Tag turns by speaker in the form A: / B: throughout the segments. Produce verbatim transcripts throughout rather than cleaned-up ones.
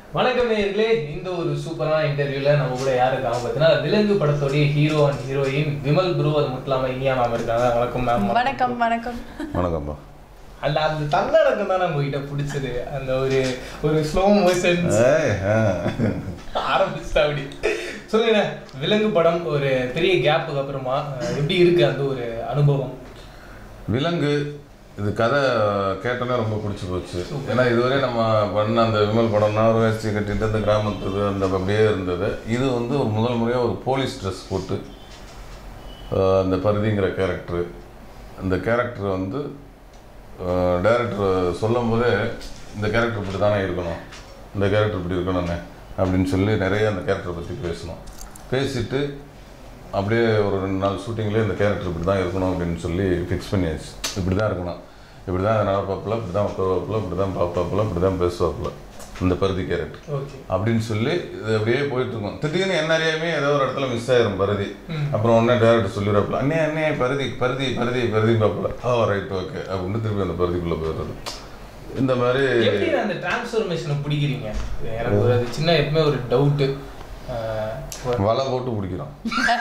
A: வணக்கம் நேயர்களே, இந்த ஒரு சூப்பரான இன்டர்வியூல நம்ம கூட யாரு இருக்காங்க பார்த்தீங்கன்னா விலங்கு படத்தோடைய hero and heroine Vimal bro அது மட்டும் இல்லாமல் இனியா மேம் இருக்காங்க. வணக்கம் மேம்.
B: வணக்கம் வணக்கம்
C: வணக்கம்ப்பா.
A: அந்த அந்த தன்னடக்கம் தான் நம்ம கிட்ட பிடிச்சது. அந்த ஒரு ஒரு ஸ்லோ மோஷன் ஆரம்பிச்சுட்டா அப்படி சொல்லுங்க. விலங்கு படம் ஒரு பெரிய கேப்புக்கு அப்புறமா எப்படி இருக்கு அந்த ஒரு அனுபவம்?
C: விலங்கு இது கதை கேட்டோன்னே ரொம்ப பிடிச்சி போச்சு. ஏன்னா இதுவரை நம்ம பண்ண அந்த விமல் படம்னா ஒரு வேஷ்டி கட்டிட்டு அந்த கிராமத்துக்கு அந்த அப்படியே இருந்தது. இது வந்து ஒரு முதல் முறையாக ஒரு போலீஸ் ட்ரெஸ் போட்டு அந்த பருதிங்கிற கேரக்டரு, அந்த கேரக்டர் வந்து டைரக்டர் சொல்லும் போதே இந்த கேரக்டர் இப்படி தானே இருக்கணும், இந்த கேரக்டர் இப்படி இருக்கணும்னே அப்படின்னு சொல்லி நிறைய அந்த கேரக்டரை பற்றி பேசணும். பேசிட்டு அப்படியே ஒரு ரெண்டு நாள் ஷூட்டிங்லேயே இந்த கேரக்டர் இப்படி தான் இருக்கணும் அப்படின்னு சொல்லி ஃபிக்ஸ் பண்ணியாச்சு. இப்படி தான் இருக்கணும், இப்படி தான் நடப்பாப்பில், இப்படி தான் உட்காருவாப்பில், இப்படி தான் பார்ப்பாப்பில், இப்படி தான் பேசுவாப்பில் இந்த பருதி கேரக்டர் அப்படின்னு சொல்லி இது அப்படியே போயிட்டுருக்கோம். திடீர்னு என்ன அறியாமே ஏதோ ஒரு இடத்துல மிஸ் ஆயிரும் பருதி. அப்புறம் உடனே டேரக்டர் சொல்லிடுறாப்புல, அண்ணே அண்ணே பருதி பருதி பருதி பருதி பார்ப்பல, ஓ ரைட் ஓகே அப்படின்னு திருப்பி அந்த பருதிக்குள்ளே போயிடுறது. இந்த மாதிரி
A: அந்த டிரான்ஸ்ஃபர்மேஷனை பிடிக்கிறீங்க. எனக்கு ஒரு அது சின்ன எப்பவுமே ஒரு டவுட்டு.
C: வலை போட்டு பிடிக்கிறோம்.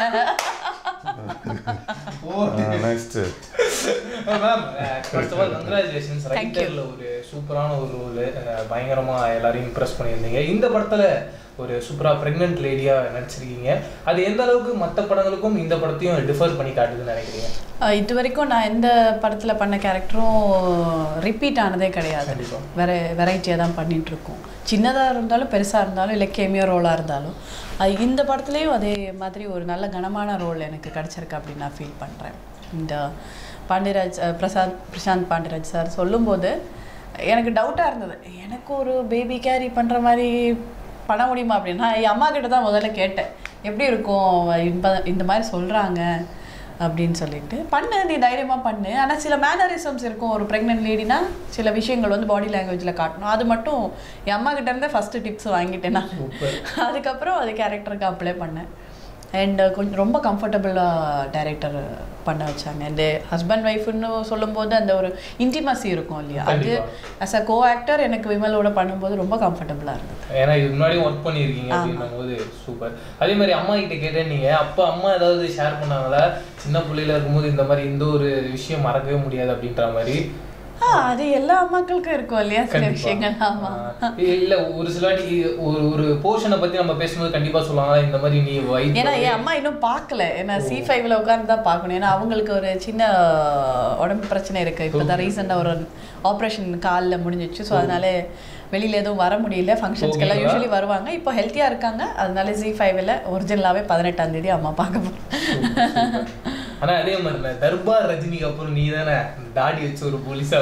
C: Next
A: ma'am, first of all congratulations. ரைட்டர்ல ஒரு சூப்பரான ஒரு ரோல், பயங்கரமா எல்லாரையும் இம்ப்ரெஸ் பண்ணியிருந்தீங்க. இந்த படத்துல ஒரு சூப்பரா பிரெக்னென்ட் லேடியா நடிச்சிருக்கீங்க. அது எந்த அளவுக்கு மற்ற படங்களுக்கும் இந்த படத்தையும் டிஃபர் பண்ணி காட்டுதுன்னு நினைக்கிறீங்க?
B: இது வரைக்கும் நான் எந்த படத்தில் பண்ண கேரக்டரும் ரிப்பீட் ஆனதே கிடையாது. வேற வெரைட்டியாக தான் பண்ணிட்டு இருக்கோம். சின்னதாக இருந்தாலும் பெருசாக இருந்தாலும் இல்லை கேமியோ ரோலாக இருந்தாலும் இந்த படத்துலேயும் அதே மாதிரி ஒரு நல்ல கனமான ரோல் எனக்கு கிடச்சிருக்கு அப்படின்னு நான் ஃபீல் பண்ணுறேன். இந்த பாண்டியராஜ் பிரசாந்த் பிரசாந்த் பாண்டியராஜ் சார் சொல்லும்போது எனக்கு டவுட்டாக இருந்தது, எனக்கு ஒரு பேபி கேரி பண்ணுற மாதிரி பண்ண முடியுமா அப்படின்னா என் அம்மா கிட்ட தான் முதல்ல கேட்டேன், எப்படி இருக்கும் இந்த இந்த மாதிரி சொல்கிறாங்க அப்படின்னு சொல்லிட்டு. பண்ணு, நீ தைரியமாக பண்ணு. ஆனால் சில மேனரிசம்ஸ் இருக்கும். ஒரு ப்ரெக்னென்ட் லேடினா சில விஷயங்கள் வந்து பாடி லாங்குவேஜில் காட்டணும். அது மட்டும் என் அம்மா கிட்ட இருந்தே ஃபஸ்ட்டு டிப்ஸ் வாங்கிட்டேன் நான். அதுக்கப்புறம் அது கேரக்டருக்கு அப்ளை பண்ணேன். அண்ட் கொஞ்சம் ரொம்ப கம்ஃபர்டபுளாக டைரக்டர் பண்ண வச்சாங்க. அண்ட் ஹஸ்பண்ட் ஒய்ஃப்னு சொல்லும்போது அந்த ஒரு இன்டிமசி இருக்கும் இல்லையா, அது அஸ் அ கோ ஆக்டர் எனக்கு விமலோட பண்ணும்போது ரொம்ப கம்ஃபர்டபுளாக இருந்தது.
A: ஏன்னா இது முன்னாடியும் ஒர்க் பண்ணியிருக்கீங்க அப்படின்னும் போது சூப்பர். அதே மாதிரி அம்மா கிட்ட கேட்டேன், நீங்கள் அப்போ அம்மா ஏதாவது ஷேர் பண்ணாங்களா சின்ன பிள்ளையில இருக்கும்போது இந்த மாதிரி இந்த ஒரு விஷயம் மறக்கவே முடியாது அப்படின்ற மாதிரி?
B: ஆ, அது எல்லா அம்மாக்களுக்கும் இருக்கும் இல்லையா சில விஷயங்கள். ஆமா,
A: இல்ல ஒரு சில வாட்டி ஒரு ஒரு போர்ஷனை பத்தி நம்ம பேசும்போது கண்டிப்பா சொல்லுவாங்க இந்த மாதிரி நீ வைட்.
B: ஏன்னா என் அம்மா இன்னும் பார்க்கல, ஏன்னா சி ஃபைவ்ல உட்காந்து தான் பார்க்கணும். ஏன்னா அவங்களுக்கு ஒரு சின்ன உடம்பு பிரச்சனை இருக்கு. இப்போ தான் ரீசெண்டாக ஒரு ஆப்ரேஷன் காலில் முடிஞ்சிச்சு. ஸோ அதனால வெளியில் எதுவும் வர முடியல. ஃபங்க்ஷன்ஸ்க்கெல்லாம் யூஸ்வலி வருவாங்க. இப்போ ஹெல்த்தியாக இருக்காங்க. அதனால ஜி ஃபைவ்ல ஒரிஜினலாகவே பதினெட்டாம் தேதி அம்மா பார்க்க போகிறேன்.
A: ஆனா அதே மாதிரி தர்பார் ரஜினிக்கு அப்புறம் நீ தானே தாடி வச்ச ஒரு போலீஸா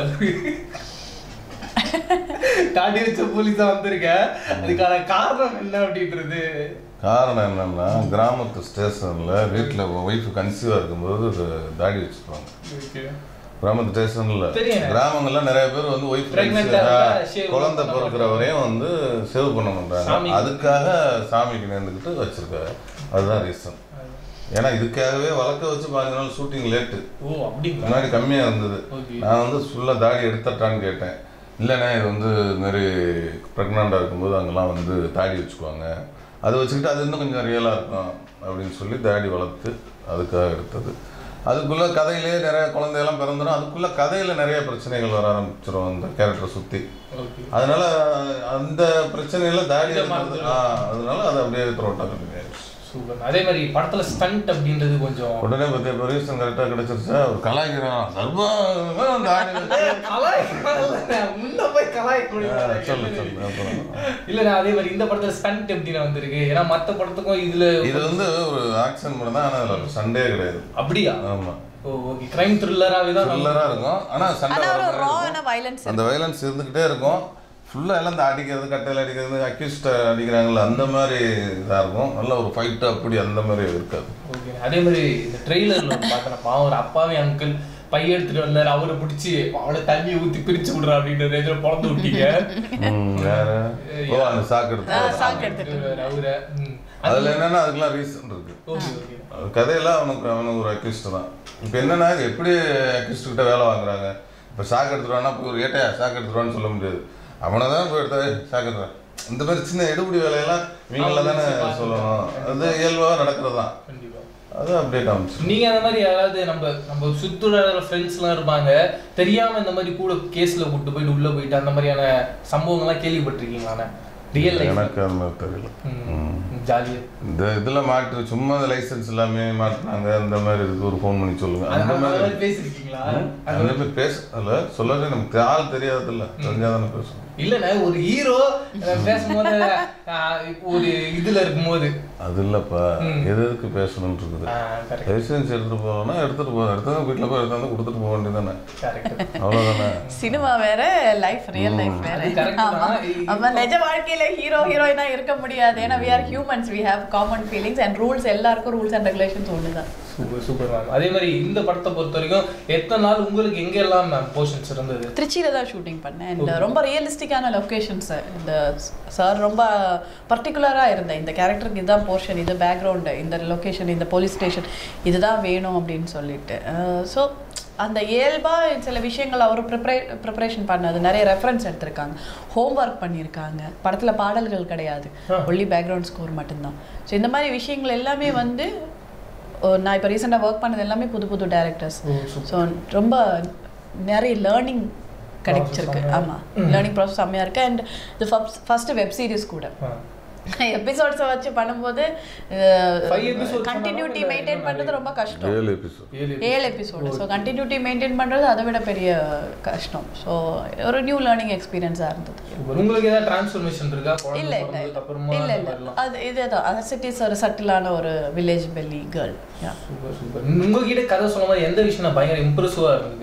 A: தாடி வச்ச போலீஸா வந்திருக்க. அதுக்கான காரணம் என்ன அப்படின்றது?
C: காரணம் என்னன்னா, கிராமத்து ஸ்டேஷன்ல வீட்டில் ஒய்ஃபு கன்சீவாக இருக்கும்போது தாடி வச்சுப்பாங்க. கிராமத்து ஸ்டேஷன்ல கிராமங்கள்ல நிறைய பேர் வந்து ஒய்ஃப் குழந்தை பிறக்கிற வரையும் வந்து சேவ் பண்ண மாட்டாங்க. அதுக்காக சாமிக்கு நேர்ந்துக்கிட்டு வச்சிருக்காரு. அதுதான் ரீசன். ஏன்னா இதுக்காகவே வளர்க்க வச்சு பாஞ்சு நாள் ஷூட்டிங் லேட்டு. முன்னாடி கம்மியாக இருந்தது. நான் வந்து ஃபுல்லாக தாடி எடுத்துட்டான்னு கேட்டேன். இல்லைண்ணே இது வந்து இது மாதிரி ப்ரெக்னெண்ட்டாக இருக்கும்போது அங்கெல்லாம் வந்து தாடி வச்சுக்குவாங்க, அதை வச்சுக்கிட்டு அது இன்னும் கொஞ்சம் ரியலாக இருக்கும் அப்படின்னு சொல்லி தாடி வளர்த்து அதுக்காக எடுத்தது. அதுக்குள்ளே கதையிலே நிறைய குழந்தையெல்லாம் பிறந்துடும். அதுக்குள்ளே கதையில் நிறைய பிரச்சனைகள் வர ஆரம்பிச்சிடும் அந்த கேரக்டரை சுற்றி. அதனால அந்த பிரச்சனையில் தாடி அதனால அதை அப்படியே த்ரோட்டாக கிடையாது.
A: அதே மாதிரி படத்துல ஸ்டண்ட் அப்படின்றது கொஞ்சம்
C: உடனே பத்திய பெரியசன் கரெக்டாக கிடைச்சிருச்சா ஒரு கலாய்க்கிறான்.
A: இல்ல அதே மாதிரி இந்த படத்துல ஸ்டண்ட் எப்படின்னா வந்திருக்கு? ஏன்னா மற்ற படத்துக்கும் இதுல
C: இது வந்து ஒரு ஆக்ஷன் படம் தான். ஆனால் அதில் சண்டே கிடையாது.
A: அப்படியா?
C: ஆமா,
A: ஓகே. கிரைம் த்ரில்லராகவே தான்
C: த்ரில்லராக இருக்கும். ஆனால் சண்டை அந்த வயலன்ஸ் இருந்துக்கிட்டே இருக்கும். ஃபுல்லாக எல்லாம் இந்த அடிக்கிறது, கட்டையில் அடிக்கிறது, அக்யூஸ்ட் அடிக்கிறாங்கல்ல, அந்த மாதிரி இதாக இருக்கும். நல்ல ஒரு ஃபைட்டு அப்படி அந்த மாதிரி இருக்காது.
A: ஓகே. அதே மாதிரி இந்த ட்ரெய்லரில் பார்க்குறப்பா ஒரு அப்பாவே அங்கிள் பைய எடுத்துட்டு வந்தார், அவரை பிடிச்சி அவளை தண்ணி ஊற்றி பிரிச்சு விடுறா அப்படின்ற இதில் பிறந்து விட்டீங்க.
C: அந்த சாக்கு எடுத்து
A: அவரை
C: அதில் என்னன்னா அதுக்கெல்லாம் ரீசன் இருக்கு. கதையெல்லாம் அவனுக்கு அவனுக்கு ஒரு அக்யூஸ்ட் தான். இப்போ என்னன்னா எப்படி அக்யூஸ்ட் கிட்ட வேலை வாங்குறாங்க. இப்போ சாக்கு எடுத்துருவான்னா போய் ஒரு ஏட்டையா சாக்கு எடுத்துருவான்னு சொல்ல முடியாது. அவனை தான் போய் எடுத்தாவே சாக்கு எடுத்துறான் இந்த மாதிரி சின்ன எடுபடி வேலையெல்லாம் இவங்கள தானே சொல்லணும். அது இயல்பாக நடக்கிறது தான். அது அப்படியே காமிச்சு.
A: நீங்க அந்த மாதிரி யாராவது நம்ம நம்ம சுற்றுலா ஃப்ரெண்ட்ஸ் எல்லாம் இருப்பாங்க, தெரியாம இந்த மாதிரி கூட கேஸ்ல கூட்டு போயிட்டு உள்ள போயிட்டு அந்த மாதிரியான சம்பவங்கள்லாம் கேள்விப்பட்டிருக்கீங்களா? ரியல் லைஃப்
C: எனக்கு அந்த மாதிரி தெரியல.
A: ஜாலியா
C: இந்த இதில் மாட்டு சும்மா லைசன்ஸ் எல்லாமே மாட்டினாங்க அந்த மாதிரி இதுக்கு ஒரு ஃபோன் பண்ணி சொல்லுங்க அந்த மாதிரி
A: பேசிருக்கீங்களா?
C: அந்த மாதிரி பேச அல்ல சொல்லவே நமக்கு ஆள் தெரியாதுல்ல, தெரிஞ்சாதானே பேசணும்.
A: இல்லைண்ணா ஒரு ஹீரோ பேசும்போது ஒரு இதுல இருக்கும்போது அது
C: இல்லப்பா எது எதுக்கு பேசணும்னு இருக்குது. லைசன்ஸ் எடுத்துட்டு போகணும்னா எடுத்துட்டு போக எடுத்து வீட்டில் போய் எடுத்தாந்து கொடுத்துட்டு போக வேண்டியதானே, அவ்வளோதானே.
B: சினிமா வேற, லைஃப் ரியல் லைஃப் வேற. அப்ப நிஜ வாழ்க்கையில ஹீரோ ஹீரோயினா இருக்க முடியாது. ஏன்னா we are humans, we have common feelings and rules. எல்லாருக்கும் ரூல்ஸ் அண்ட் ரெகுலேஷன்ஸ் ஒண்ணுதான்.
A: Super super ma'am. அதே மாதிரி இந்த படத்தை பொறுத்த வரைக்கும் எத்தனை நாள் உங்களுக்கு எங்கெல்லாம் மேம் போர்ஷன்ஸ் இருந்தது?
B: திருச்சியில தான் ஷூட்டிங் பண்ணேன். அண்ட் ரொம்ப ரியலிஸ்டிக்கான லொக்கேஷன்ஸ். இந்த சார் ரொம்ப பர்டிகுலராக இருந்தேன், இந்த கேரக்டருக்கு இதுதான் போர்ஷன், இது பேக்ரவுண்டு, இந்த லொக்கேஷன், இந்த போலீஸ் ஸ்டேஷன், இதுதான் வேணும் அப்படின்னு சொல்லிட்டு. ஸோ அந்த இயல்பாக சில விஷயங்கள் அவர் ப்ரிப்பரே ப்ரிப்பரேஷன் பண்ணது, நிறைய ரெஃபரன்ஸ் எடுத்திருக்காங்க, ஹோம் ஒர்க் பண்ணியிருக்காங்க. படத்தில் பாடல்கள் கிடையாது, ஒன்லி பேக்ரவுண்ட் ஸ்கோர் மட்டும்தான். ஸோ இந்த மாதிரி விஷயங்கள் எல்லாமே வந்து நான் இப்போ ரீசெண்டாக ஒர்க் பண்ணது எல்லாமே புது புது டைரக்டர்ஸ். ஸோ ரொம்ப நிறைய லேர்னிங் கிடைச்சிருக்கு. ஆமாம், லேர்னிங் ப்ராசஸ் செம்மையாக இருக்குது. அண்ட் இது ஃபஸ்ட்டு வெப் சீரிஸ் கூட எபிசோட்ஸை வச்சு பண்ணும்போது கண்டினியூட்டி மெயின்டைன் பண்ணுறது ரொம்ப கஷ்டம். ஏழு எபிசோடு. ஸோ கண்டினியூட்டி மெயின்டைன் பண்ணுறது அதை விட பெரிய கஷ்டம். ஸோ ஒரு நியூ லேர்னிங் எக்ஸ்பீரியன்ஸாக இருந்தது.
A: உங்களுக்கு ஏதாவது டிரான்ஸ்ஃபர்மேஷன் இருக்கா?
B: இல்லை இல்லை இல்லை இல்லை அது இதே தான். அது சிட்டிஸ் ஒரு சட்டிலான ஒரு village belle girl.
A: Super super. உங்ககிட்ட கதை சொல்லும் போது எந்த விஷயம் பயங்கர இம்ப்ரெசிவாக இருந்தது?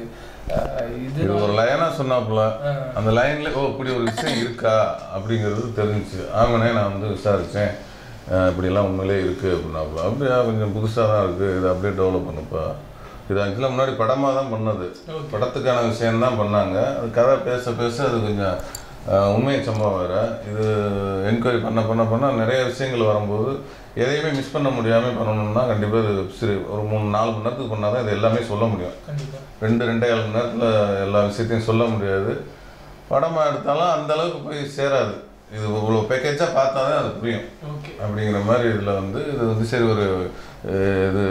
C: இது ஒரு லைனா சொன்னாப்புல, அந்த லைன்ல ஓ இப்படி ஒரு விஷயம் இருக்கா அப்படிங்கிறது தெரிஞ்சிச்சு. ஆமாண்ணே நான் வந்து விசாரித்தேன், இப்படிலாம் உண்மையிலே இருக்குது அப்படின்னாப்புல. அப்படியா கொஞ்சம் புதுசாக தான் இருக்குது, இதை அப்படியே டெவலப் பண்ணுப்பா. இது ஆக்சுவலாக முன்னாடி படமாக தான் பண்ணது, படத்துக்கான விஷயம்தான் பண்ணாங்க. அது கதை பேச பேச அது கொஞ்சம் உண்மை சம்பவம் வேறு. இது என்கொயரி பண்ண பண்ண பண்ணால் நிறைய விஷயங்கள் வரும்போது எதையுமே மிஸ் பண்ண முடியாமல் பண்ணணும்னா கண்டிப்பாக இது சரி ஒரு மூணு நாலு மணி நேரத்துக்கு பண்ணால் தான் இது எல்லாமே சொல்ல முடியும். ரெண்டு ரெண்டே ஏழு மணி நேரத்தில் எல்லா விஷயத்தையும் சொல்ல முடியாது. படமாக எடுத்தாலும் அந்த அளவுக்கு போய் சேராது. இது இவ்வளோ பேக்கேஜாக பார்த்தா தான் அது புரியும் அப்படிங்கிற மாதிரி இதில் வந்து இது வந்து சரி ஒரு இது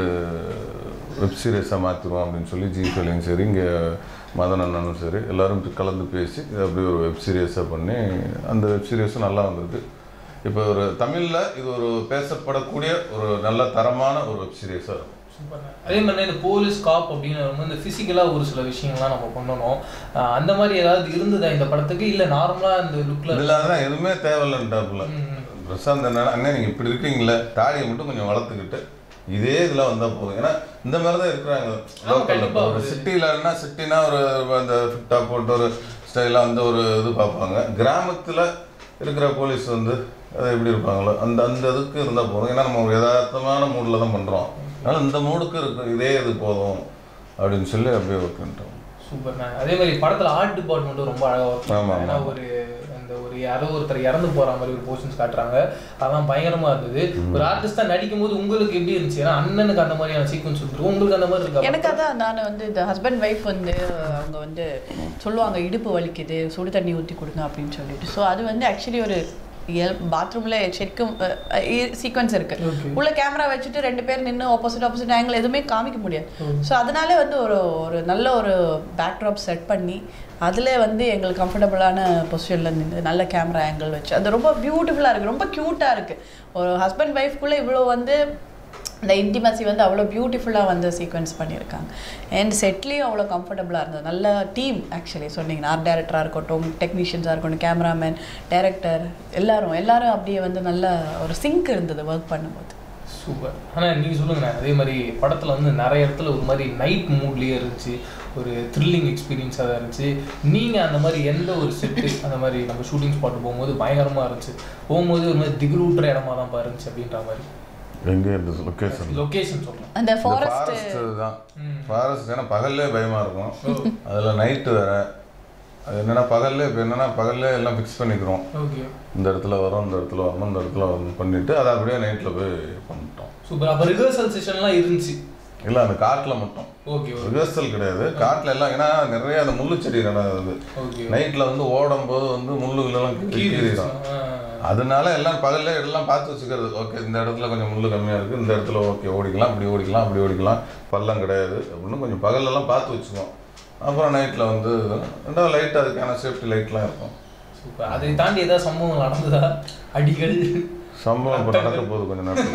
C: வெப் சீரிஸாக மாற்றிடுவோம் அப்படின்னு சொல்லி ஜி ஃபிலிம் சரி இங்கே மதன் அண்ணனும் சரி எல்லோரும் கலந்து பேசி இது அப்படி ஒரு வெப் சீரியஸாக பண்ணி அந்த வெப் சீரியஸும் நல்லா வந்திருக்கு. இப்போ ஒரு தமிழில் இது ஒரு பேசப்படக்கூடிய ஒரு நல்ல தரமான ஒரு வெப் சீரியஸாக இருக்கும்.
A: அதே மாதிரி இந்த போலீஸ் காப் அப்படின்னு இந்த ஃபிசிக்கலாக ஒரு சில விஷயங்கள்லாம் நம்ம பண்ணணும், அந்த மாதிரி ஏதாவது இருந்ததா இந்த படத்துக்கு? இல்லை நார்மலாக இந்த லுக்கில்
C: இல்லாத தான் எதுவுமே தேவையில்லைன்ட்டாப்புல பிரசாந்த் என்ன அண்ணே நீங்கள் இப்படி இருக்கீங்களே தாடியை மட்டும் கொஞ்சம் வளர்த்துக்கிட்டு இதே இதில் வந்தால் போதும். ஏன்னா இந்த மாதிரி தான் இருக்கிறாங்க லோக்கலில். ஒரு சிட்டியிலன்னா சிட்டினா ஒரு அந்த ஃபிட்டாக போட்டு ஒரு ஸ்டைலாக அந்த ஒரு இது பார்ப்பாங்க. கிராமத்தில் இருக்கிற போலீஸ் வந்து அதை எப்படி இருப்பாங்களோ அந்த அந்த இதுக்கு இருந்தால் போதும். ஏன்னா நம்ம ஒரு யதார்த்தமான மூடில் தான் பண்ணுறோம், அதனால் இந்த மூடுக்கு இருக்கு இதே இது போதும் அப்படின்னு சொல்லி அப்படியே ஒர்க் பண்ணிட்டோம்.
A: சூப்பர்ண்ணா. அதே மாதிரி படத்தில் ஆர்ட் டிபார்ட்மெண்ட்டும் ரொம்ப அழகாக ஒர்க் பண்ணுவாங்க. ஏன்னா ஒரு அந்த ஒரு யாரோ ஒருத்தர் இறந்து போகிற மாதிரி ஒரு போர்ஷன்ஸ் காட்டுறாங்க, அதெல்லாம் பயங்கரமாக இருந்தது. ஒரு ஆர்டிஸ்டாக நடிக்கும் போது உங்களுக்கு எப்படி இருந்துச்சு? ஏன்னா அண்ணனுக்கு அந்த மாதிரியான சீக்வன்ஸ் இருக்கும், உங்களுக்கு அந்த மாதிரி இருக்கா?
B: எனக்கு அதான் நான் வந்து இந்த ஹஸ்பண்ட் ஒய்ஃப் வந்து அவங்க வந்து சொல்லுவாங்க இடுப்பு வலிக்குது சுடு தண்ணி ஊற்றி கொடுங்க அப்படின்னு சொல்லிட்டு. ஸோ அது வந்து ஆக்சுவலி ஒரு பாத்ரூம்ல செக்கும் சீக்வன்ஸ் இருக்கு. உள்ள கேமரா வச்சுட்டு ரெண்டு பேர் நின்று ஆப்போசிட் ஆப்போசிட் ஆங்கிள் எதுவுமே காமிக்க முடியாது. ஸோ அதனால வந்து ஒரு ஒரு நல்ல ஒரு பேக்ட்ராப் செட் பண்ணி அதில் வந்து எங்களுக்கு கம்ஃபர்டபுளான பொசிஷனில் நின்று நல்ல கேமரா ஆங்கிள் வச்சு அது ரொம்ப பியூட்டிஃபுல்லாக இருக்குது, ரொம்ப க்யூட்டாக இருக்குது. ஒரு ஹஸ்பண்ட் ஒய்ஃப்குள்ளே இவ்வளோ வந்து இந்த இன்டிமசி வந்து அவ்வளோ பியூட்டிஃபுல்லாக வந்து சீக்வன்ஸ் பண்ணியிருக்காங்க. அண்ட் செட்லேயும் அவ்வளோ கம்ஃபர்டபுளாக இருந்தது. நல்ல டீம் ஆக்சுவலி சொன்னீங்கன்னா ஆர்ட் டைரக்டராக இருக்கட்டும், டெக்னீஷியன்ஸாக இருக்கட்டும், கேமராமேன், டைரக்டர் எல்லாரும் எல்லாரும் அப்படியே வந்து நல்ல ஒரு சிங்க் இருந்தது ஒர்க் பண்ணும்போது.
A: சூப்பர். ஆனால் நீங்கள் சொல்லுங்கண்ணே, அதே மாதிரி படத்தில் வந்து நிறைய இடத்துல ஒரு மாதிரி நைட் மூட்லேயே இருந்துச்சு, ஒரு த்ரில்லிங் எக்ஸ்பீரியன்ஸாக தான் இருந்துச்சு. நீங்கள் அந்த மாதிரி எந்த ஒரு செட்டு அந்த மாதிரி நம்ம ஷூட்டிங் ஸ்பாட்டு போகும்போது பயங்கரமாக இருந்துச்சு, போகும்போது ஒரு மாதிரி திகிலூட்டுற இடமா தான் இருந்துச்சு அப்படின்ற மாதிரி?
C: எங்கே இந்த லொக்கேஷன்
A: லொக்கேஷன் சொல்கிறேன்.
B: அந்த ஃபாரஸ்ட்
C: தான் ஃபாரஸ்ட் ஏன்னா பகல்லே பயமாக இருக்கும், அதில் நைட்டு வேறு. அது என்னென்னா பகல்லே இப்போ என்னென்னா பகல்லே எல்லாம் ஃபிக்ஸ் பண்ணிக்கிறோம், இந்த இடத்துல வரோம் இந்த இடத்துல வரணும் இந்த இடத்துல வரணும் பண்ணிவிட்டு அதை அப்படியே நைட்டில் போய் பண்ணிட்டோம்.
A: சூப்பர். அப்போ ரிஹர்சல் செஷன்லாம் இருந்துச்சு?
C: இல்லை அந்த காட்டில் மட்டும்.
A: ஓகே.
C: ரிஹர்சல் கிடையாது, காட்டில் எல்லாம். ஏன்னா நிறைய அந்த முள்ளு செடி நடந்தது, நைட்டில் வந்து ஓடும் போது வந்து முள்ளுகளெல்லாம் கீறிடும். அதனால எல்லாம் பகல்ல எல்லாம் பார்த்து வச்சுக்கிறது. ஓகே, இந்த இடத்துல கொஞ்சம் முள்ளு கம்மியாக இருக்குது, இந்த இடத்துல ஓகே ஓடிக்கலாம், இப்படி ஓடிக்கலாம், அப்படி ஓடிக்கலாம், பள்ளம் கிடையாது அப்படின்னு கொஞ்சம் பகல்லெல்லாம் பார்த்து வச்சுக்குவோம். அப்புறம் நைட்டில் வந்து ரெண்டாவது லைட், அதுக்கான சேஃப்டி லைட்லாம் இருக்கும்.
A: சூப்பர். அதை தாண்டி ஏதாவது சம்பவம் நடந்ததா? அடிகள்
C: சம்பவம் இப்போ நடக்க போகுது கொஞ்சம் நேரத்தில்.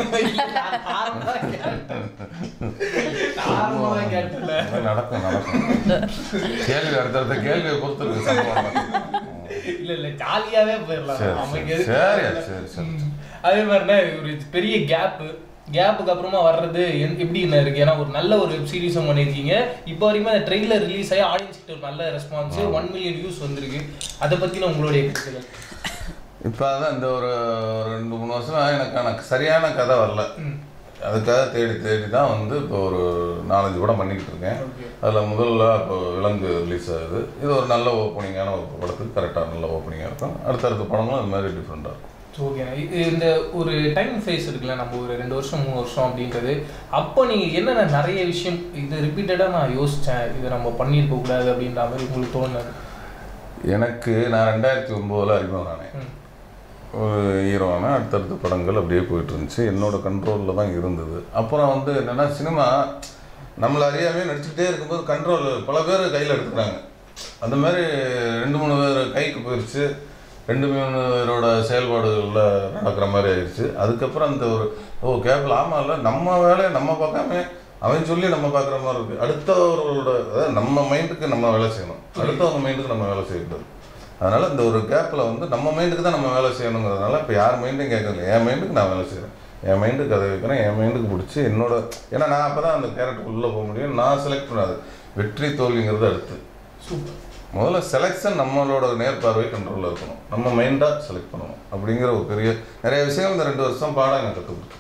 C: நடக்கும் நடக்கும் கேள்வி அடுத்தடுத்த கேள்வியை பொறுத்து இருக்கு சம்பவம் நடக்கும்.
A: இல்ல இல்ல ஜாலியாவே போயிடலாம்.
C: சரி சரி சரி.
A: அதே மாதிரினா ஒரு பெரிய கேப்பு கேப்புக்கு அப்புறமா வர்றது எப்படி என்ன இருக்கு? ஏன்னா ஒரு நல்ல ஒரு வெப் சீரிஸும் பண்ணியிருக்கீங்க. இப்போ வரைக்கும் அந்த ட்ரெய்லர் ரிலீஸ் ஆகி ஆடியன்ஸ் கிட்ட ஒரு நல்ல ரெஸ்பான்ஸ், ஒன் மில்லியன் வியூஸ் வந்திருக்கு. அதை பற்றின உங்களுடைய கருத்துக்கள்?
C: இப்போ அதான் இந்த ஒரு ரெண்டு மூணு வருஷம் எனக்கு எனக்கு சரியான கதை வரல. அதுக்காக தேடி தேடி தான் வந்து இப்போ ஒரு நாலஞ்சு படம் பண்ணிக்கிட்டு இருக்கேன். அதில் முதல்ல இப்போ விலங்கு ரிலீஸ் ஆகுது. இது ஒரு நல்ல ஓப்பனிங்கான ஒரு படத்துக்கு கரெக்டாக நல்ல ஓப்பனிங்காக இருக்கும். அடுத்தடுத்த படங்களும் அது மாதிரி டிஃப்ரெண்ட்டாக இருக்கும்.
A: ஓகேண்ணா. இது இந்த ஒரு டைம் ஃபேஸ் இருக்குல்ல, நம்ம ஒரு ரெண்டு வருஷம் மூணு வருஷம் அப்படின்றது, அப்போ நீங்கள் என்னென்ன நிறைய விஷயம் இது ரிப்பீட்டடாக நான் யோசித்தேன், இதை நம்ம பண்ணியிருக்க கூடாது அப்படின்ற மாதிரி உங்களுக்கு தோணுது?
C: எனக்கு நான் ரெண்டாயிரத்தி ஒம்போதில் அறிமுகம் ஆனேன். ஒரு ஹீரோவான அடுத்தடுத்த படங்கள் அப்படியே போயிட்டு இருந்துச்சு. என்னோட கண்ட்ரோலில் தான் இருந்தது. அப்புறம் வந்து என்னென்னா சினிமா நம்மளை அறியாமே நடிச்சுக்கிட்டே இருக்கும்போது கண்ட்ரோல் பல பேர் கையில் எடுத்துக்கிறாங்க. அந்த மாதிரி ரெண்டு மூணு பேர் கைக்கு போயிடுச்சு. ரெண்டு மூணு பேரோட செயல்பாடுகளில் நடக்கிற மாதிரி ஆயிடுச்சு. அதுக்கப்புறம் அந்த ஒரு ஓ கேபிள் ஆமாம் இல்லை நம்ம வேலையை நம்ம பார்க்காம அவன் சொல்லி நம்ம பார்க்குற மாதிரி இருக்குது. அடுத்தவர்களோட அதாவது நம்ம மைண்டுக்கு நம்ம வேலை செய்யணும், அடுத்தவங்க மைண்டுக்கு நம்ம வேலை செய்யக்கூடாது. அதனால் இந்த ஒரு கேப்பில் வந்து நம்ம மைண்டுக்கு தான் நம்ம வேலை செய்யணுங்கிறதுனால இப்போ யார் மைண்டையும் கேட்கல. என் மைண்டுக்கு நான் வேலை செய்கிறேன், என் மைண்டுக்கு அதை வைக்கிறேன், என் மைண்டுக்கு பிடிச்சி என்னோட ஏன்னா நான் அப்போ தான் அந்த கேரக்டர் உள்ளே போக முடியும். நான் செலக்ட் பண்ணாது வெற்றி தோல்விங்கிறது அடுத்து. சூப்பர். முதல்ல செலெக்ஷன் நம்மளோட நேர்பார்வை கண்ட்ரோலில் இருக்கணும், நம்ம மைண்டாக செலக்ட் பண்ணணும் அப்படிங்கிற ஒரு பெரிய நிறைய விஷயம் இந்த ரெண்டு வருஷம் பாடம் எனக்கு கற்றுக் கொடுத்துருச்சு.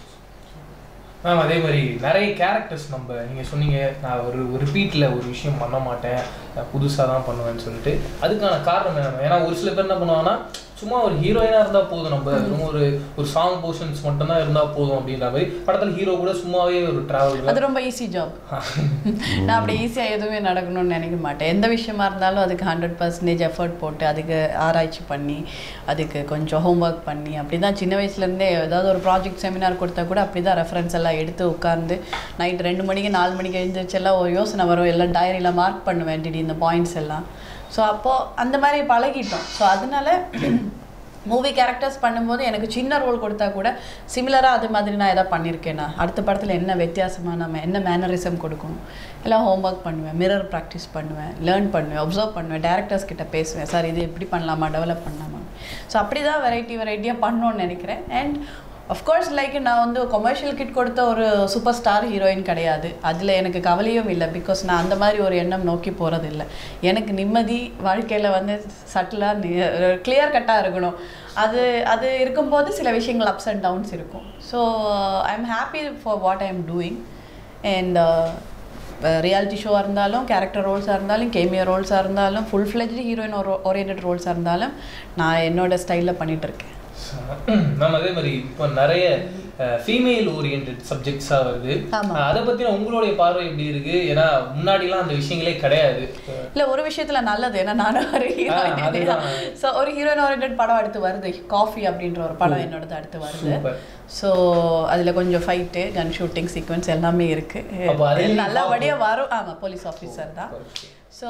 A: மேம் அதே மாதிரி நிறைய கேரக்டர்ஸ் நம்ம நீங்கள் சொன்னீங்க, நான் ஒரு ரிப்பீட்டில் ஒரு விஷயம் பண்ண மாட்டேன், புதுசாக தான் பண்ணுவேன்னு சொல்லிட்டு. அதுக்கான காரணம் என்ன? ஏன்னா ஒரு சில பேர் என்ன பண்ணுவாங்கன்னா சும்மா ஒரு ஹீரோயினாக இருந்தால் போதும், நம்ம ரொம்ப ஒரு ஒரு சாங் போர்ஷன்ஸ் மட்டும்தான் இருந்தால் போதும் அப்படின்ற மாதிரி. படத்தில் ஹீரோ கூட சும்மாவே ஒரு ட்ராவல்,
B: அது ரொம்ப ஈஸி ஜாப். நான் அப்படி ஈஸியாக எதுவுமே நடக்கணும்னு நினைக்க மாட்டேன். எந்த விஷயமா இருந்தாலும் அதுக்கு ஹண்ட்ரட் பர்சன்டேஜ் எஃபர்ட் போட்டு அதுக்கு ஆராய்ச்சி பண்ணி அதுக்கு கொஞ்சம் ஹோம்ஒர்க் பண்ணி அப்படி தான் சின்ன வயசுலேருந்தே ஏதாவது ஒரு ப்ராஜெக்ட் செமினார் கொடுத்தா கூட அப்படி தான் ரெஃபரன்ஸ் எல்லாம் எடுத்து உட்காந்து நைட் ரெண்டு மணிக்கு நாலு மணிக்கு எழுந்திரிச்செல்லாம் ஒரு யோசனை வரும், எல்லாம் டைரியில் மார்க் பண்ணுவேன் டிடி இந்த பாயிண்ட்ஸ் எல்லாம். ஸோ அப்போது அந்த மாதிரி பழகிட்டோம். ஸோ அதனால மூவி கேரக்டர்ஸ் பண்ணும்போது எனக்கு சின்ன ரோல் கொடுத்தா கூட சிமிலராக அது மாதிரி நான் எதாவது பண்ணியிருக்கேன்னா அடுத்த படத்தில் என்ன வித்தியாசமாக நம்ம என்ன மேனரிசம் கொடுக்கணும் எல்லாம் ஹோம்ஒர்க் பண்ணுவேன், மிரர் ப்ராக்டிஸ் பண்ணுவேன், லேர்ன் பண்ணுவேன், அப்சர்வ் பண்ணுவேன், டேரக்டர்ஸ் கிட்ட பேசுவேன், சார் இது எப்படி பண்ணலாமா, டெவலப் பண்ணலாமா. ஸோ அப்படி தான் வெரைட்டி வெரைட்டியாக பண்ணணும்னு நினைக்கிறேன். அண்ட் அஃப்கோர்ஸ் லைக் நான் வந்து கமர்ஷியல் கிட் கொடுத்த ஒரு சூப்பர் ஸ்டார் ஹீரோயின் கிடையாது, அதில் எனக்கு கவலையும் இல்லை. பிகாஸ் நான் அந்த மாதிரி ஒரு எண்ணம் நோக்கி போகிறது இல்லை. எனக்கு நிம்மதி வாழ்க்கையில் வந்து சட்டிலாக கிளியர் கட்டாக இருக்கணும். அது அது இருக்கும்போது சில விஷயங்கள் அப்ஸ் அண்ட் டவுன்ஸ் இருக்கும். So I am happy for what I am doing. And reality ஷோவாக இருந்தாலும் கேரக்டர் ரோல்ஸாக இருந்தாலும் கேமியோ ரோல்ஸாக இருந்தாலும் ஃபுல் ஃப்ளெஜ்டு ஹீரோயின் ஓரியன்ட் ரோல்ஸாக இருந்தாலும் நான் என்னோடய ஸ்டைலில் பண்ணிகிட்ருக்கேன்.
A: மேம் அதே மாதிரி இப்போ நிறைய ஃபீமேல் ஓரியன்ட் சப்ஜெக்ட்ஸாக வருது, அதை பற்றின உங்களுடைய பார்வை எப்படி இருக்குது? ஏன்னா முன்னாடிலாம் அந்த விஷயங்களே கிடையாது.
B: இல்லை ஒரு விஷயத்தில் நல்லது, ஏன்னா நானும் ஒரு ஹீரோயின் தான். ஸோ ஒரு ஹீரோயின் ஓரியன்ட் படம் அடுத்து வருது, காஃபி அப்படின்ற ஒரு படம் என்னோடது அடுத்து வருது. ஸோ அதில் கொஞ்சம் ஃபைட்டு கன் ஷூட்டிங் சீக்வன்ஸ் எல்லாமே இருக்குது, நல்லபடியாக வரும். ஆமாம், போலீஸ் ஆஃபீஸர் தான். ஸோ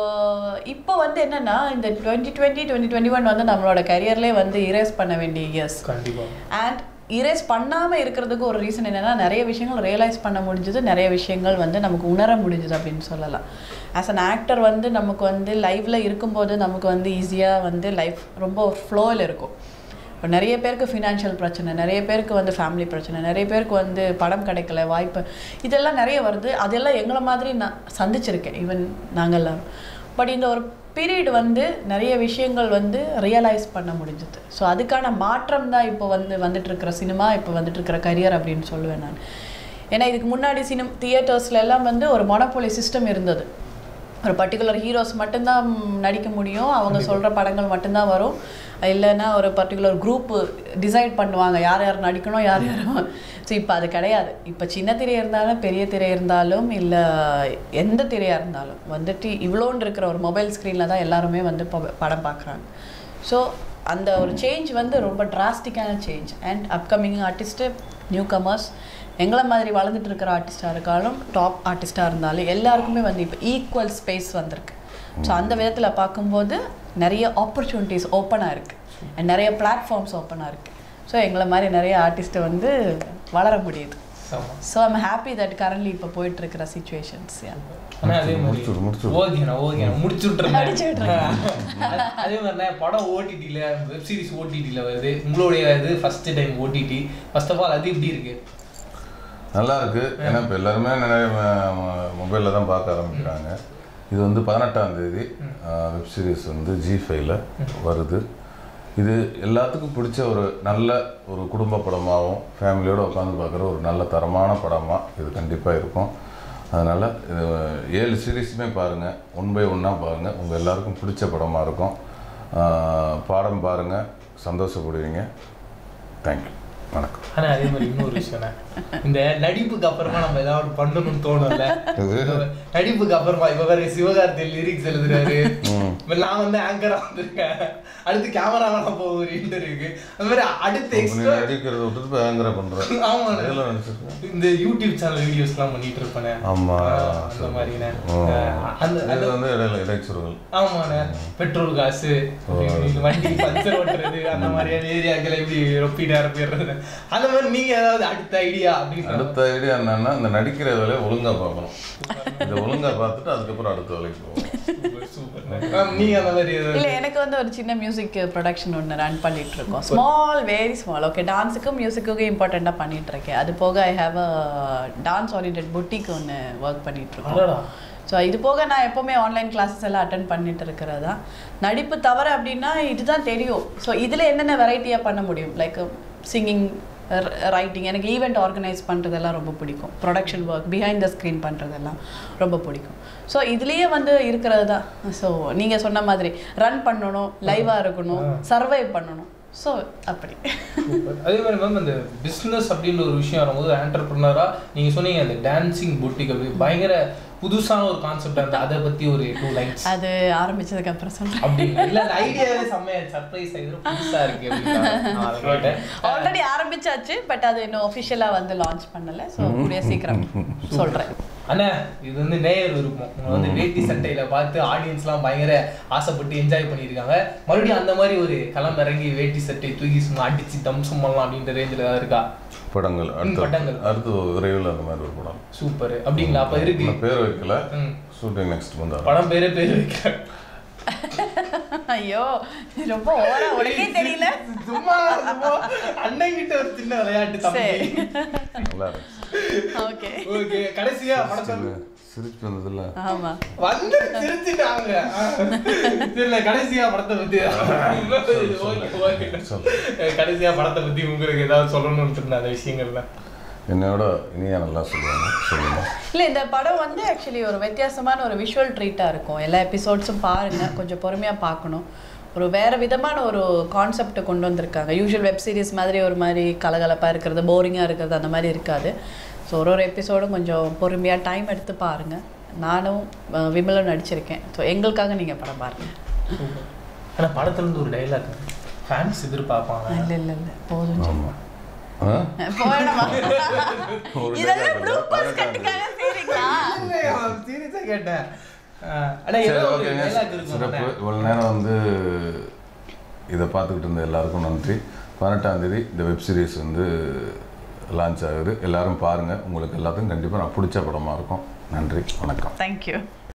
B: இப்போ வந்து என்னென்னா இந்த twenty twenty twenty twenty one வந்து நம்மளோட கரியர்லேயே வந்து இரேஸ் பண்ண வேண்டிய இயர்ஸ். அண்ட் இரேஸ் பண்ணாமல் இருக்கிறதுக்கு ஒரு ரீசன் என்னென்னா நிறைய விஷயங்கள் ரியலைஸ் பண்ண முடிஞ்சது, நிறைய விஷயங்கள் வந்து நமக்கு உணர முடிஞ்சுது அப்படின்னு சொல்லலாம். ஆஸ் அன் ஆக்டர் வந்து நமக்கு வந்து லைஃப்பில் இருக்கும்போது நமக்கு வந்து ஈஸியாக வந்து லைஃப் ரொம்ப ஃப்ளோவில் இருக்கும். இப்போ நிறைய பேருக்கு ஃபினான்ஷியல் பிரச்சனை, நிறைய பேருக்கு வந்து ஃபேமிலி பிரச்சனை, நிறைய பேருக்கு வந்து படம் கிடைக்கல, வாய்ப்பு, இதெல்லாம் நிறைய வருது. அதெல்லாம் எங்களை மாதிரி நான் சந்திச்சிருக்கேன், ஈவன் நாங்கள்லாம். பட் இந்த ஒரு பீரியட் வந்து நிறைய விஷயங்கள் வந்து ரியலைஸ் பண்ண முடிஞ்சுது. ஸோ அதுக்கான மாற்றம் தான் இப்போ வந்து வந்துட்டுருக்கிற சினிமா, இப்போ வந்துட்டுருக்கிற கரியர் அப்படின்னு சொல்லுவேன் நான். ஏன்னா இதுக்கு முன்னாடி சினிமா தியேட்டர்ஸ்ல எல்லாம் வந்து ஒரு மொனோபோலி சிஸ்டம் இருந்தது. ஒரு பர்டிகுலர் ஹீரோஸ் மட்டும்தான் நடிக்க முடியும், அவங்க சொல்கிற படங்கள் மட்டும்தான் வரும். இல்லைன்னா ஒரு பர்டிகுலர் குரூப்பு டிசைட் பண்ணுவாங்க யார் யார் நடிக்கணும் யார் யாரும். ஸோ இப்போ அது கிடையாது. இப்போ சின்ன திரை இருந்தாலும் பெரிய திரை இருந்தாலும் இல்லை எந்த திரையாக இருந்தாலும் வந்துட்டு இவ்வளோன்னு இருக்கிற ஒரு மொபைல் ஸ்க்ரீனில் தான் எல்லாருமே வந்து படம் பார்க்குறாங்க. ஸோ அந்த ஒரு சேஞ்ச் வந்து ரொம்ப டிராஸ்டிக்கான change. And upcoming artist, newcomers, எங்களை மாதிரி வளர்ந்துட்டு இருக்கிற ஆர்டிஸ்டாக இருக்காலும் டாப் ஆர்டிஸ்டாக இருந்தாலும் எல்லாருக்குமே வந்து இப்போ ஈக்குவல் ஸ்பேஸ் வந்திருக்கு. ஸோ அந்த விதத்தில் பார்க்கும்போது நிறைய ஆப்பர்ச்சுனிட்டிஸ் ஓப்பனாக இருக்குது அண்ட் நிறைய பிளாட்ஃபார்ம்ஸ் ஓப்பனாக இருக்குது. ஸோ எங்களை மாதிரி நிறைய ஆர்டிஸ்ட்டை வந்து வளர முடியுது. So I'm happy that currently இப்போ போயிட்டுருக்கிற சுச்சுவேஷன்ஸ்.
A: அதே மாதிரி ஓகேண்ணா ஓகேண்ணா முடிச்சுட்றேன். அதே மாதிரிண்ணா படம் ஓடிடியில், வெப் சீரிஸ் ஓடிடியில் வருது, உங்களுடைய இது first time OTT. First of all அது எப்படி இருக்குது?
C: நல்லா இருக்குது. ஏன்னா இப்போ எல்லாருமே நிறைய மொபைலில் தான் பார்க்க ஆரம்பிக்கிறாங்க. இது வந்து பதினெட்டாம் தேதி வெப் சீரிஸ் வந்து ஜி ஃபைவ்ல வருது. இது எல்லாத்துக்கும் பிடிச்ச ஒரு நல்ல ஒரு குடும்ப படமாகவும் ஃபேமிலியோடு உட்காந்து பார்க்குற ஒரு நல்ல தரமான படமாக இது கண்டிப்பாக இருக்கும். அதனால் இது ஏழு சீரீஸுமே பாருங்கள், ஒன் பை ஒன்னாக பாருங்கள். உங்கள் எல்லாருக்கும் பிடிச்ச படமாக இருக்கும். பாடம் பாருங்கள், சந்தோஷப்படுவீங்க. தேங்க்யூ, வணக்கம்.
A: ஆனால் அதே மாதிரி இன்னொரு விஷயம்ண்ணா, இந்த நடிப்புக்கு அப்புறமா நம்ம ஏதாவது பண்ணணும்னு தோணும்ல. நடிப்புக்கு அப்புறமா இப்போ வேற சிவகார்த்தி லிரிக்ஸ் எழுதுறாரு, நான் வந்து ஆங்கரா வந்திருக்கேன், அடுத்து கேமராமேனா போக ஒரு இன்டர்வியூக்கு, அது மாதிரி அடுத்து எக்ஸ்ட்ரா
C: நடிக்கிறத விட்டுட்டு ஆங்கரா பண்றேன்.
A: ஆமா, இந்த யூடியூப் சேனல் வீடியோஸ்லாம் பண்ணிட்டு இருப்பேன்.
C: ஆமா,
A: அந்த மாதிரிண்ணே.
C: அந்த அது வந்து இடையில இடைச்சொல்கள்.
A: ஆமாண்ணே, பெட்ரோல் காசு, வண்டி பஞ்சர் ஓட்டுறது, அந்த மாதிரியான ஏரியாக்களை எப்படி ரொப்பிட்டு ஆரம்பிடுறது, அந்த மாதிரி நீங்க ஏதாவது அடுத்த ஐடியா அப்படின்னு?
C: அடுத்த ஐடியா என்னன்னா, இந்த நடிக்கிற வேலையை ஒழுங்கா பார்க்கணும். இதை ஒழுங்கா பார்த்துட்டு அதுக்கப்புறம் அடுத்த வேலைக்கு போகணும்.
A: நீங்க அந்த மாதிரி
B: இல்லை, எனக்கு வந்து ஒரு சின்ன மியூசிக் ப்ரொடக்ஷன் ஒன்று ரன் பண்ணிட்டு இருக்கோம். Small, very small. ஓகே, டான்ஸுக்கும் மியூசிக்குக்கும் இம்பார்ட்டண்ட்டாக பண்ணிட்டு இருக்கேன். அது போக I have a dance oriented boutique ஒன்று ஒர்க் பண்ணிட்டு இருக்கோம். ஸோ இது போக நான் எப்போவுமே ஆன்லைன் கிளாஸஸ் எல்லாம் அட்டன் பண்ணிட்டு இருக்கிறது தான். நடிப்பு தவிர அப்படின்னா இதுதான் தெரியும். ஸோ இதில் என்னென்ன வெரைட்டியாக பண்ண முடியும், லைக் சிங்கிங், ரைட்டிங். எனக்கு ஈவெண்ட் ஆர்கனைஸ் பண்ணுறதெல்லாம் ரொம்ப பிடிக்கும். Production work, behind the screen பண்ணுறதெல்லாம் ரொம்ப பிடிக்கும். ஸோ இதுலேயே வந்து இருக்கிறது தான். ஸோ நீங்கள் சொன்ன மாதிரி ரன் பண்ணணும், லைவாக இருக்கணும், சர்வைவ் பண்ணணும். ஸோ அப்படி.
A: அதே மாதிரி மேம், அந்த பிஸ்னஸ் அப்படின்ற ஒரு விஷயம் வரும்போது ஆண்டர்ப்ரனராக நீங்கள் சொன்னீங்க அந்த டான்சிங் புட்டிக் அப்படி பயங்கர புதுசான ஒரு கான்செப்ட். அந்த அதை பற்றி ஒரு டூ லைன்ஸ்.
B: அது ஆரம்பிச்சதுக்கு அப்புறம் சொல்கிறேன்.
A: அப்படிங்களா? இல்லை, அந்த ஐடியாவே செம்மையா சர்ப்ரைஸ் ஆகிடும், புதுசாக இருக்கு அப்படின்னு.
B: ஆல்ரெடி ஆரம்பிச்சாச்சு, பட் அது இன்னும் ஒஃபிஷியலாக வந்து லான்ச் பண்ணலை. ஸோ கூடிய சீக்கிரம் சொல்கிறேன்.
A: அண்ணா, இது வந்து நேயர் விருப்பம். உங்களை வந்து வேட்டி சட்டையில பார்த்து ஆடியன்ஸ்லாம் பயங்கர ஆசைப்பட்டு என்ஜாய் பண்ணியிருக்காங்க. மறுபடியும் அந்த மாதிரி ஒரு களம் இறங்கி வேட்டி சட்டை தூக்கி சும்மா அடிச்சு தம்சம் பண்ணலாம் அப்படின்ற ரேஞ்சில் ஏதாவது இருக்கா?
C: படங்கள் படங்கள் அடுத்து விரைவில் அந்த மாதிரி ஒரு படம்.
A: சூப்பர். அப்படிங்களா? அப்போ இருக்கு.
C: பேர் வைக்கல, ஷூட்டிங் நெக்ஸ்ட் மந்த்.
A: படம் பேரே பேர் வைக்கல.
B: ஐயோ, ரொம்ப ஓவரா உனக்கே தெரியல.
A: சும்மா அண்ணன் கிட்ட ஒரு சின்ன விளையாட்டு தம்பி.
C: நல்லா இருக்கு.
B: Okay
A: okay. கடைசியா படத்தை
C: சிரிச்சு வந்ததுல
B: ஆமா
A: வந்து சிரிச்சிட்டாங்க. இல்ல, கடைசியா படத்தை பத்தி கடைசியா படத்தை பத்தி உங்களுக்கு ஏதாவது சொல்லணும்னு இருந்த அந்த விஷயங்கள்ல
C: என்னோட இனியா நல்லா சொல்லுவாங்க. சொல்லுங்க.
B: இல்லை, இந்த படம் வந்து ஆக்சுவலி ஒரு வித்தியாசமான ஒரு விஷுவல் ட்ரீட்டாக இருக்கும். எல்லா எபிசோட்ஸும் பாருங்கள், கொஞ்சம் பொறுமையாக பார்க்கணும். ஒரு வேறு விதமான ஒரு கான்செப்டை கொண்டு வந்திருக்காங்க. யூஸ்வல் வெப் சீரிஸ் மாதிரி ஒரு மாதிரி கலகலப்பாக இருக்கிறது, போரிங்காக இருக்கிறது அந்த மாதிரி இருக்காது. ஸோ ஒரு ஒரு எபிசோடும் கொஞ்சம் பொறுமையாக டைம் எடுத்து பாருங்கள். நானும் விமலும் நடிச்சிருக்கேன். ஸோ எங்களுக்காக நீங்கள் படம் பாருங்கள்.
A: ஆனால் படத்துலேருந்து ஒரு டைலாக் ஃபேன்ஸ் எதிர்பார்ப்பாங்க.
B: இல்லை இல்லை இல்லை போதும். போயிடமா இதெல்லாம் ப்ளூ பாஸ் கட்டுக்காக சீரிங்களா?
A: சீரியஸாக கேட்டேன்.
C: சிறப்பு. இவ்வளோ நேரம் வந்து இதை பார்த்துக்கிட்டு இருந்த எல்லாருக்கும் நன்றி. பதினெட்டாம் தேதி இந்த வெப் சீரிஸ் வந்து லான்ச் ஆகுது. எல்லாரும் பாருங்கள். உங்களுக்கு எல்லாத்துக்கும் கண்டிப்பாக நான் பிடிச்ச படமாக இருக்கும். நன்றி, வணக்கம்.
B: தேங்க்யூ.